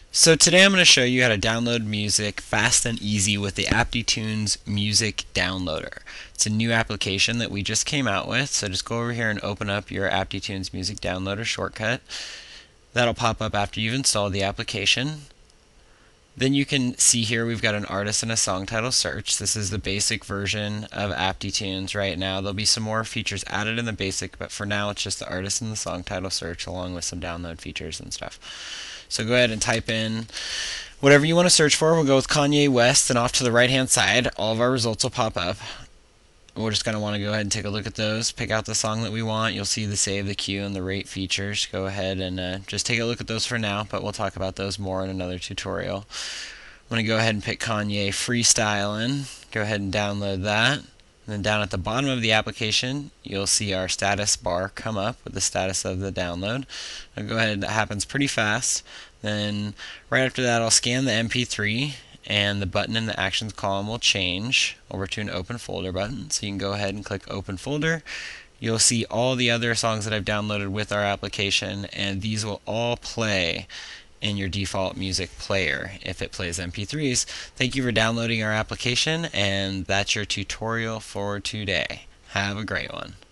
So today I'm going to show you how to download music fast and easy with the AptiTunes Music Downloader. It's a new application that we just came out with, so just go over here and open up your AptiTunes Music Downloader shortcut. That'll pop up after you've installed the application. Then you can see here we've got an artist and a song title search. This is the basic version of AptiTunes right now. There'll be some more features added in the basic, but for now it's just the artist and the song title search along with some download features and stuff. So go ahead and type in whatever you want to search for. We'll go with Kanye West, and off to the right hand side all of our results will pop up. We're just going to want to go ahead and take a look at those, pick out the song that we want. You'll see the save, the queue, and the rate features. Go ahead and just take a look at those for now, but we'll talk about those more in another tutorial. I'm going to go ahead and pick Kanye Freestylin'. Go ahead and download that. And then down at the bottom of the application, you'll see our status bar come up with the status of the download. I'll go ahead, that happens pretty fast. Then right after that, I'll scan the MP3, and the button in the actions column will change over to an open folder button. So you can go ahead and click open folder. You'll see all the other songs that I've downloaded with our application, and these will all play in your default music player if it plays MP3s. Thank you for downloading our application, and that's your tutorial for today. Have a great one.